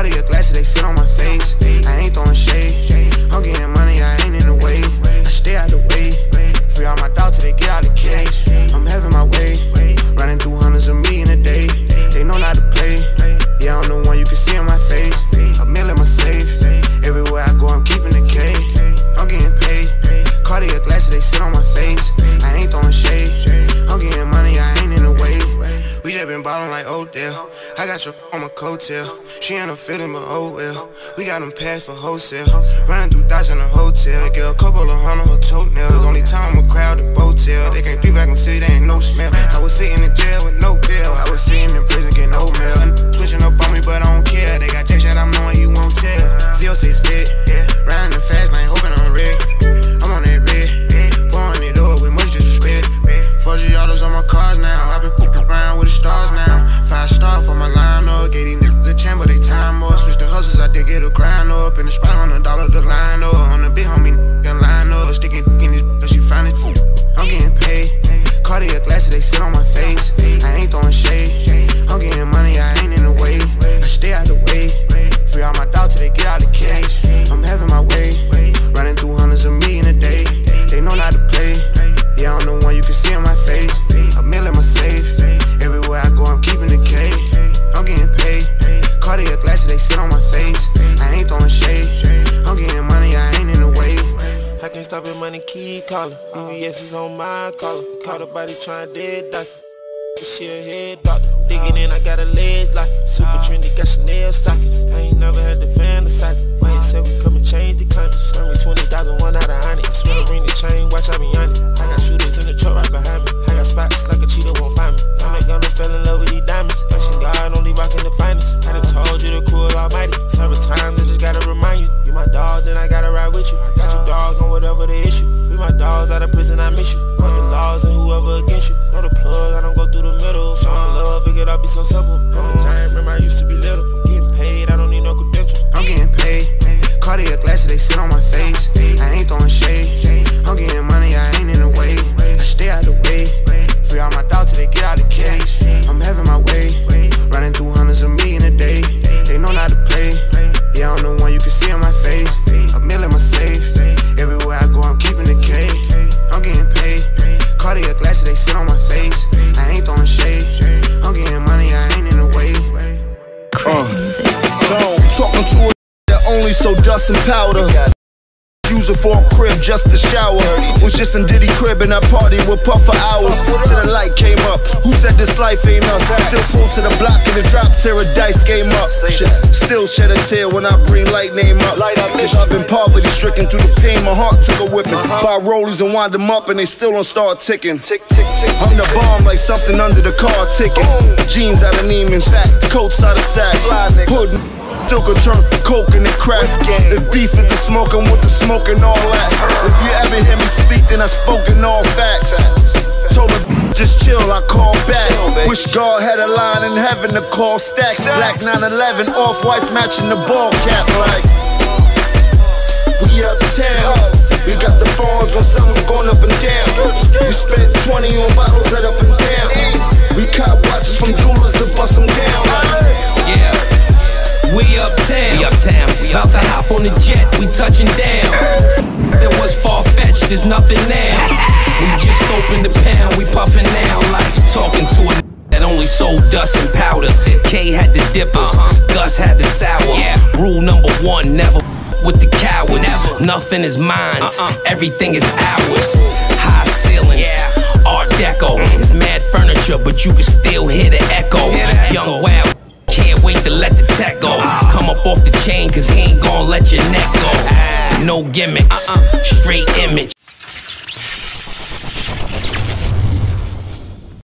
Cartier glasses, they sit on my face. I ain't throwing shade. I'm getting money, I ain't in the way. I stay out the way. Free all my dogs till they get out the cage. I'm having my way. Running through hundreds of me in a day. They know not to play. Yeah, I'm the one you can see on my face. A meal in my safe. Everywhere I go, I'm keeping the K. I'm getting paid. Cartier glasses, they sit on my face. I ain't throwing shade. I'm getting money, I ain't in the way. We just been ballin' like Odell. I got your on my coattail. She ain't no feeling, but oh well. We got them pads for wholesale. Running through thoughts in a hotel. Get a couple of hundred her toenails. Only time I'm a crowd at Botel. They can't be back in the city, they ain't no smell. I was sitting in jail with no bail. I was sitting in prison getting no mail. Switching up on me, but I don't care. They got Jack shot, I'm knowing he won't tell. 06 fit. Riding the fast lane, hoping I'm red. I'm on that red. Pouring it up with much disrespect. 4G autos on my cars now. I've been fucking around with the stars now. 5-star for my line up. Get these niggas the chamber, they time up. Switch the hustles, I did get a grind up. In the spot $100 the line up. On the big homie can line up. Sticking in this cause she find it. I'm getting paid. Cartier glasses, they sit on my face. I ain't throwing shade. I'm getting money, I ain't in the way. I stay out the way. Free all my dogs till they get out the cage. I'm having my way. Running through hundreds of me in a day. They know not to play. Yeah, I'm the one you can see on my face. A meal in my safe. Everywhere I go, I'm keeping the K. I'm getting paid. Cartier glasses, they sit on my face. I ain't throwing shade. I'm getting money, I ain't in the way. I can't stop it, money keep calling. BBS is on my collar. Caught a body trying dead doctor. She a head doctor. Digging in, I got a ledge like super trendy, got Chanel stockings. I ain't never had to fantasize it. Why you said we come and change the climate? Spend me 20,000, 1 out of 100. Smell ring the chain, watch I be on it. I got shooters in the truck right behind me. I got spots like a cheetah won't find me. I'm that gunner, fell in love with these diamonds. Fashion God, only rockin' the finest. I done told you the cool almighty. Several times, I just gotta remind you. You my dog, then I gotta ride with you. I got you dogs on whatever the issue. We my dogs out of prison, I miss you. Fuck the laws and whoever against you. Know the plug, I don't go through the middle. Show me love, it could all be so simple. I'm a giant, remember I used to be little. Getting paid, I don't need no credentials. I'm getting paid. Cartier glasses, they sit on my face. I ain't throwing shade. I'm getting money, I ain't in the way. I stay out the way. Free all my dogs till they get out the cage. I'm having my way. Running through hundreds of me in a day. They know not to play. Yeah, I'm the one you can see on my face. A meal in my safe. Everywhere I go, I'm keeping the K. I'm getting paid. Cartier glasses, they sit on my face. I ain't throwing shade. I'm getting money, I ain't in the way. Talking to a that only so dust and powder. Use it for a crib just to shower. Was just in Diddy crib and I party with Puff for hours. Till the light came up. Who said this life ain't us? Still full to the block in the drop, tear a dice game up. Still shed a tear when I bring light name up. Cause I've been poverty stricken through the pain. My heart took a whipping. Buy rollies and wind them up and they still don't start ticking. I'm the bomb like something under the car ticking. Jeans out of Neiman's, coats out of Saks. Hood still could turn coke into crack. If beef is the smoking with the smoke and all that. If you ever hear me speak, then I spoke in all facts. Told her just chill, I call back. Wish God had a line in heaven to call stacks. Black 911, off-whites matching the ball cap like. We uptown, we got the phones on something going up and down. We spent 20 on bottles that up and down. We caught watches from jewelers to bust them down. Yeah. We uptown, about to hop on the jet, we touching down. It was far-fetched, there's nothing now. We just opened the pound, we puffin' now like talking to a that only sold dust and powder. K had the dippers, Gus had the sour. Rule number 1, never with the cowards. Nothing is mine, everything is ours. High ceilings, Art Deco. It's mad furniture, but you can still hear the echo. Young Wild. Can't wait to let the tech go. Come up off the chain, cause he ain't gon' let your neck go. No gimmicks, straight image.